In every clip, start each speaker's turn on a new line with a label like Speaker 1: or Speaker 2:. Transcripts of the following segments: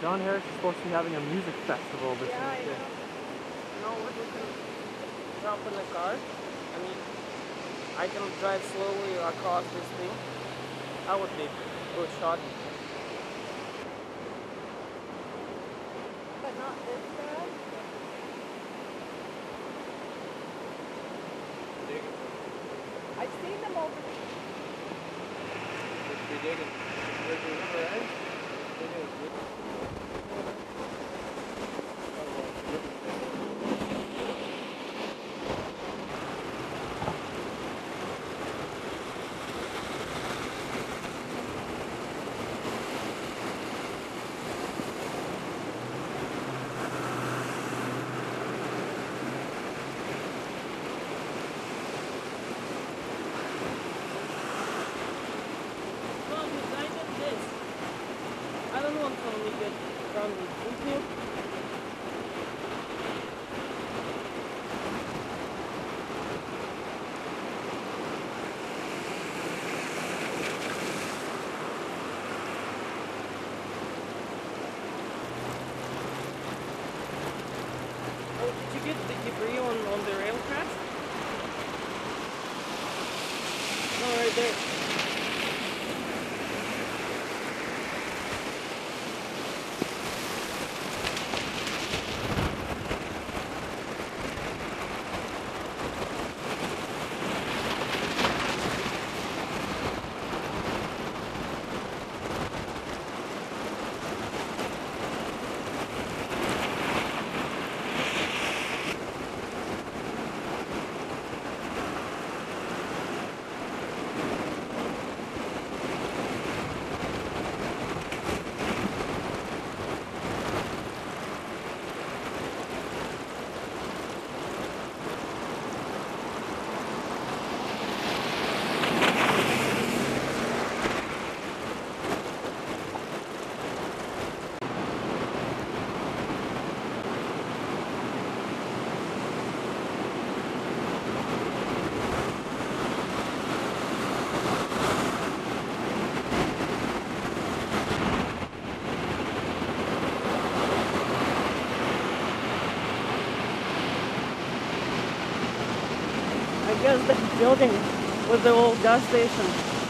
Speaker 1: John Harris is supposed to be having a music festival this
Speaker 2: Yeah, I
Speaker 1: weekend.
Speaker 2: know. No, what we can drop in the car. I mean, I can drive slowly across this thing. That would be a good shot.
Speaker 3: But not this bad. I've seen them over.
Speaker 1: Let's be digging. There's the river, right?
Speaker 2: I don't want to only get around with you. Oh, did you get the debris on the rail tracks? No, right there. I guess the building was the old gas station.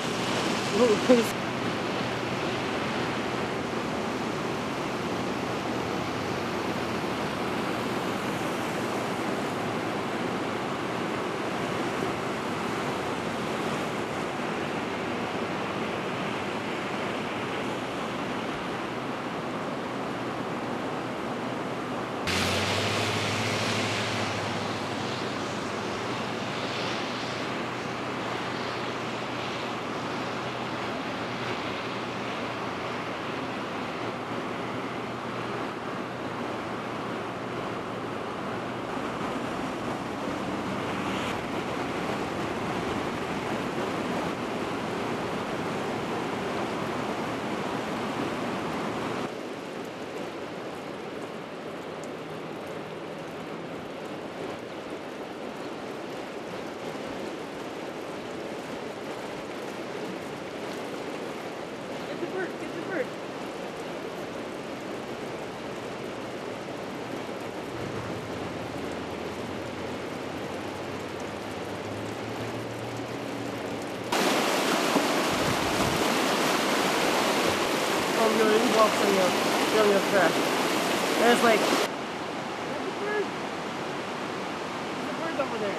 Speaker 2: Get the bird. Oh, your inbox on your trash. There's like there's a bird. There's a bird over there.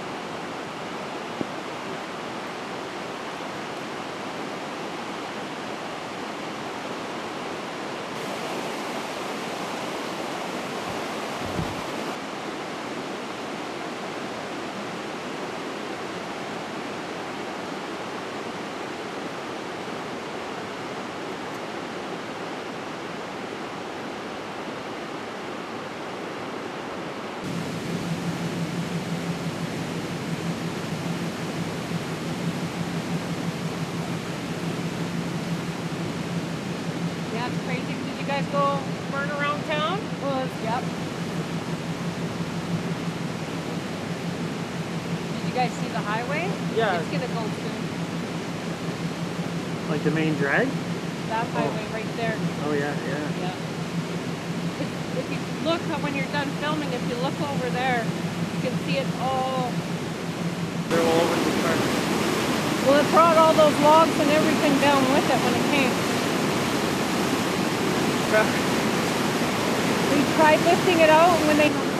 Speaker 3: Yeah, it's crazy.
Speaker 2: Did you guys go burn around town?
Speaker 3: Well, yep. Did you guys see the highway?
Speaker 2: Yeah.
Speaker 3: It's gonna go soon.
Speaker 1: Like the main drag?
Speaker 3: That highway right there.
Speaker 1: Oh yeah, yeah.
Speaker 3: Yeah. If you look when you're done filming, if you look over there, you can see it all.
Speaker 2: They're all over the car.
Speaker 3: Well, it brought all those logs and everything down with it when it came. We tried lifting it out when they